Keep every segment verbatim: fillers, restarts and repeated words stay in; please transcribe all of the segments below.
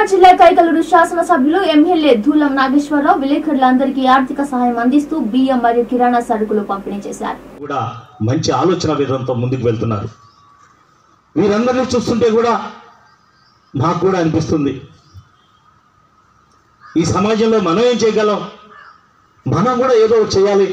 కృష్ణా జిల్లా కైకలూరు శాసనసభ్యులు ఎమ్మెల్యే ధూలం నాగేశ్వరరావు విలేకరులందరికీ ఆర్థిక సహాయం అందిస్తూ బియ్యం మరియు కిరాణా సరుకులు పంపిణీ చేశారు. కూడా మంచి ఆలోచన విధానంతో ముందుకు వెళ్తున్నారు. వీరందరినీ చూస్తుంటే కూడా నాకు కూడా అనిపిస్తుంది, ఈ సమాజంలో మనం ఏం చేయగలం, మనం కూడా ఏదో చేయాలి.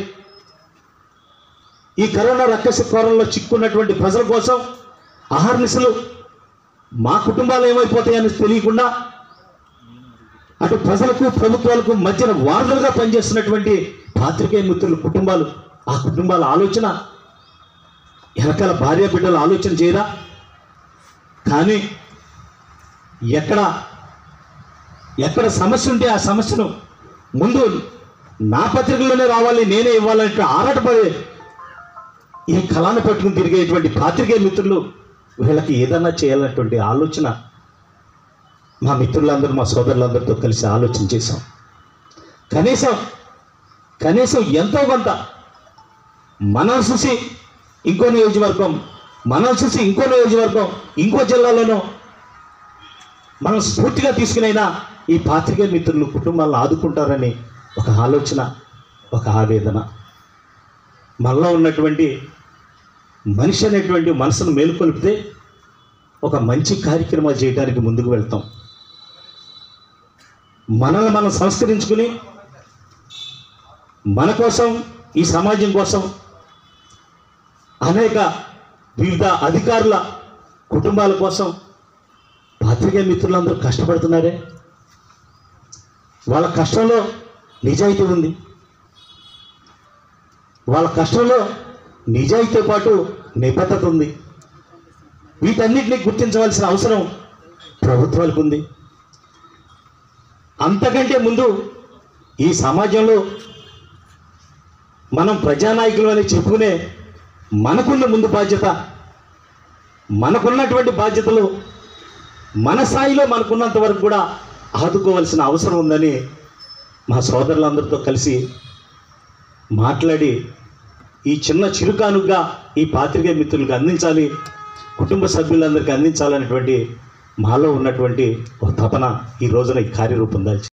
ఈ కరోనా రక్కసి కోరల్లో చిక్కున్నటువంటి ప్రజల కోసం అహర్నిశలు మా కుటుంబాలు ఏమైపోతాయని తెలియకుండా అటు ప్రజలకు ప్రభుత్వాలకు మధ్యన వారధులుగా పనిచేస్తున్నటువంటి పాత్రికేయ మిత్రుల కుటుంబాలు, ఆ కుటుంబాల ఆలోచన వెనకాల భార్య బిడ్డల ఆలోచన చేయరా? కానీ ఎక్కడ ఎక్కడ సమస్య ఉంటే ఆ సమస్యను ముందు నా పత్రికల్లోనే రావాలి, నేనే ఇవ్వాలంటే ఆరాటపడే ఈ కళాన్ని పట్టుకుని తిరిగేటువంటి పాత్రికేయ మిత్రులు వీళ్ళకి ఏదన్నా చేయాలన్నటువంటి ఆలోచన మా మిత్రులందరూ మా సోదరులందరితో కలిసి ఆలోచన చేశాం. కనీసం కనీసం ఎంతో కొంత మనం చూసి ఇంకో నియోజకవర్గం, మనం చూసి ఇంకో నియోజకవర్గం, ఇంకో జిల్లాలోనూ మనం స్ఫూర్తిగా తీసుకునైనా ఈ పాత్రికేయ మిత్రులు కుటుంబాలను ఆదుకుంటారని ఒక ఆలోచన, ఒక ఆవేదన. మనలో ఉన్నటువంటి మనిషి అనేటువంటి మనసును మేలుకొల్పితే ఒక మంచి కార్యక్రమాలు చేయడానికి ముందుకు వెళ్తాం. మనల్ని మనం సంస్కరించుకుని మన కోసం, ఈ సమాజం కోసం అనేక వివిధ అధికారుల కుటుంబాల కోసం పాత్రికేయ మిత్రులందరూ కష్టపడుతున్నారే. వాళ్ళ కష్టంలో నిజాయితీ ఉంది, వాళ్ళ కష్టంలో నిజాయితీతో పాటు నిబద్ధత ఉంది. వీటన్నిటిని గుర్తించవలసిన అవసరం ప్రభుత్వాలకు ఉంది. అంతకంటే ముందు ఈ సమాజంలో మనం ప్రజానాయకులు అని చెప్పుకునే మనకున్న ముందు బాధ్యత, మనకున్నటువంటి బాధ్యతలు మన స్థాయిలో మనకున్నంత వరకు కూడా ఆదుకోవాల్సిన అవసరం ఉందని మా సోదరులందరితో కలిసి మాట్లాడి ఈ చిన్న చిరుకానుగా ఈ పాత్రికేయ మిత్రులకు అందించాలి, కుటుంబ సభ్యులందరికీ అందించాలనేటువంటి మాలో ఉన్నటువంటి ఒక తపన ఈ రోజున ఈ కార్యరూపం దాల్చి